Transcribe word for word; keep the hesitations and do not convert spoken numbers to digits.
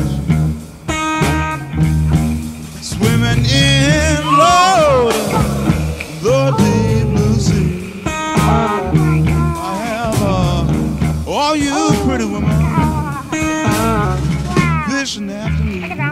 swimming in, Lord, the deep blue sea. I have uh, all you pretty women fishing after me.